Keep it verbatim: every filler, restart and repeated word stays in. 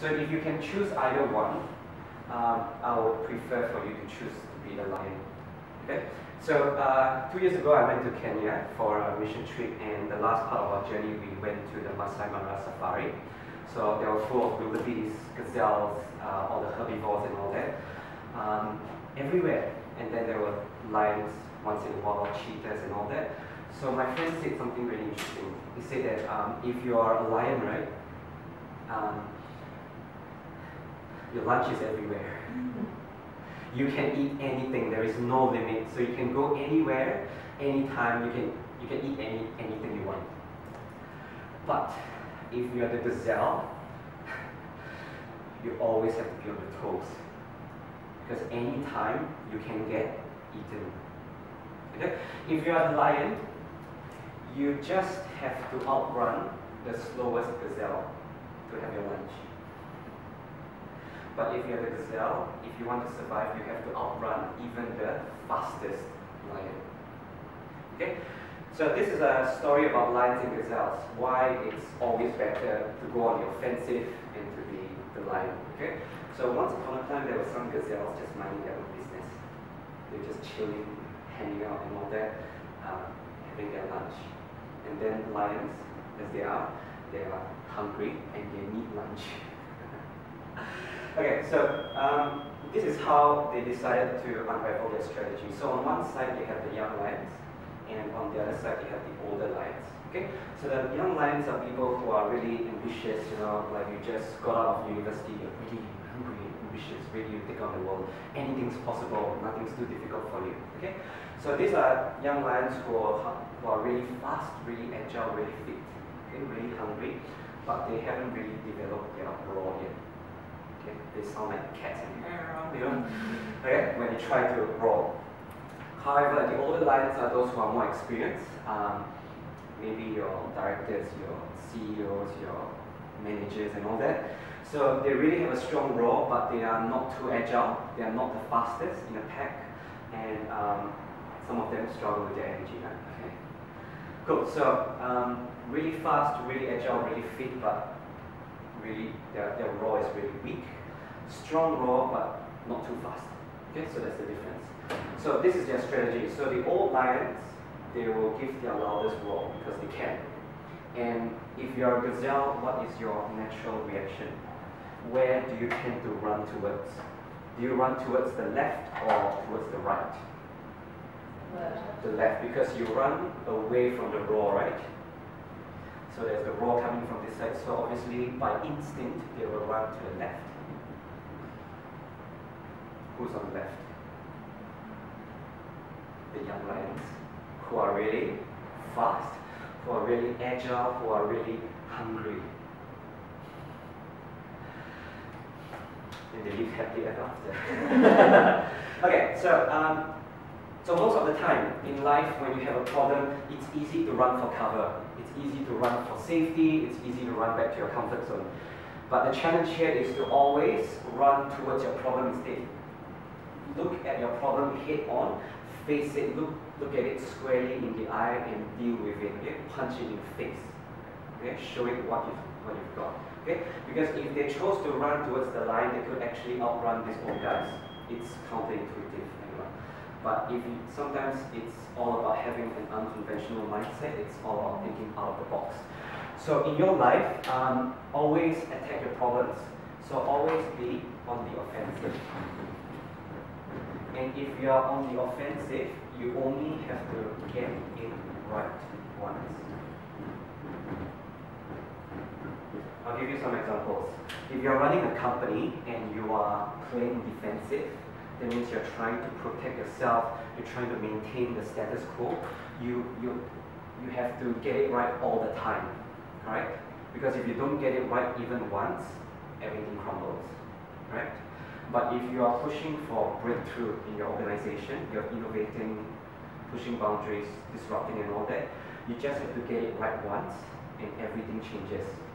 So if you can choose either one, um, I would prefer for you to choose to be the lion. Okay? So uh, two years ago, I went to Kenya for a mission trip, and the last part of our journey, we went to the Masai Mara Safari. So they were full of wildebeest, gazelles, uh, all the herbivores and all that, um, everywhere. And then there were lions once in a while, cheetahs and all that. So my friend said something really interesting. He said that um, if you are a lion, right, um, your lunch is everywhere. You can eat anything. There is no limit. So you can go anywhere, anytime. You can you can eat any anything you want. But if you are the gazelle, you always have to be on your toes, because anytime you can get eaten. Okay? If you are the lion, you just have to outrun the slowest gazelle to have your lunch. But if you're the gazelle, if you want to survive, you have to outrun even the fastest lion. Okay? So this is a story about lions and gazelles, why it's always better to go on the offensive and to be the lion. Okay? So once upon a time, there were some gazelles just minding their own business. They're just chilling, hanging out and all that, uh, having their lunch. And then lions, as they are, they are hungry and they need lunch. Okay, so um, this is how they decided to unravel their strategy. So on one side, you have the young lions, and on the other side, you have the older lions. Okay, so the young lions are people who are really ambitious. You know, like you just got out of university, you're really hungry, ambitious, ready to take on the world. Anything's possible. Nothing's too difficult for you. Okay, so these are young lions who are who are really fast, really agile, really fit, okay, really hungry, but they haven't really developed their roar yet. Okay, they sound like cats and you know, okay, when they try to roar. However, the older lions are those who are more experienced. Um, maybe your directors, your C E Os, your managers and all that. So they really have a strong roar, but they are not too agile. They are not the fastest in a pack, and um, some of them struggle with their energy. Right? Okay. Cool. So um, really fast, really agile, really fit, but really their, their roar is really weak. Strong roar, but not too fast. Okay, so that's the difference. So this is their strategy. So the old lions, they will give their loudest roar because they can. And if you are a gazelle, what is your natural reaction? Where do you tend to run towards? Do you run towards the left or towards the right? Left. The left, because you run away from the roar, right? So there's the roar coming from this side. So obviously, by instinct, they will run to the left. Who's on the left? The young lions, who are really fast, who are really agile, who are really hungry. And they live happily ever after. Okay, so um, so most of the time in life, when you have a problem, it's easy to run for cover. It's easy to run for safety. It's easy to run back to your comfort zone. But the challenge here is to always run towards your problem instead. Look at your problem head on, face it, look, look at it squarely in the eye and deal with it. Okay? Punch it in the face. Okay? Show it what you've, what you've got. Okay? Because if they chose to run towards the line, they could actually outrun these old guys. It's counterintuitive. Anyway. But if you, sometimes it's all about having an unconventional mindset. It's all about thinking out of the box. So in your life, um, always attack your problems. So always be on the offensive. And if you are on the offensive, you only have to get it right once. I'll give you some examples. If you're running a company and you are playing defensive, that means you're trying to protect yourself, you're trying to maintain the status quo, you, you, you have to get it right all the time, right? Because if you don't get it right even once, everything crumbles, right? But if you are pushing for breakthrough in your organization, you're innovating, pushing boundaries, disrupting and all that, you just have to get it right once and everything changes.